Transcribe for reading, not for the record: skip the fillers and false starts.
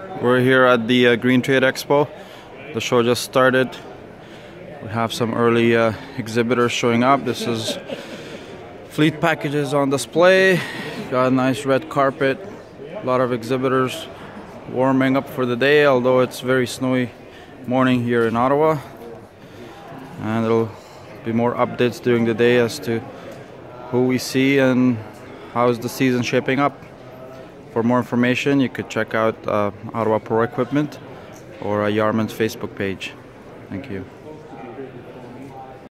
We're here at the Green Trade Expo. The show just started. We have some early exhibitors showing up. This is fleet packages on display. Got a nice red carpet. A lot of exhibitors warming up for the day, although it's very snowy morning here in Ottawa. And there'll be more updates during the day as to who we see and how's the season shaping up. For more information, you could check out Ottawa Pro Equipment or YARMAND's Facebook page. Thank you.